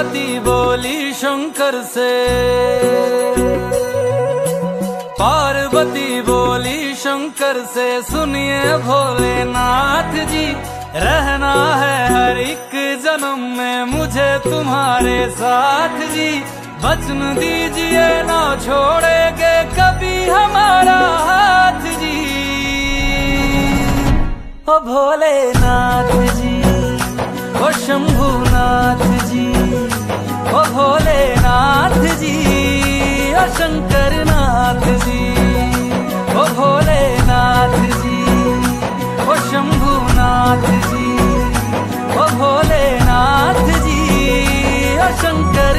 पार्वती बोली शंकर से, पार्वती बोली शंकर से, सुनिए भोलेनाथ जी, रहना है हर एक जन्म में मुझे तुम्हारे साथ जी। वचन दीजिए ना छोड़ेंगे कभी हमारा हाथ जी। ओ भोलेनाथ जी, ओ शंभुनाथ जी, ओ भोलेनाथ जी, ओ शंकरनाथ जी, ओ भोलेनाथ जी, ओ शंभुनाथ जी, ओ भोलेनाथ जी, ओ शंकर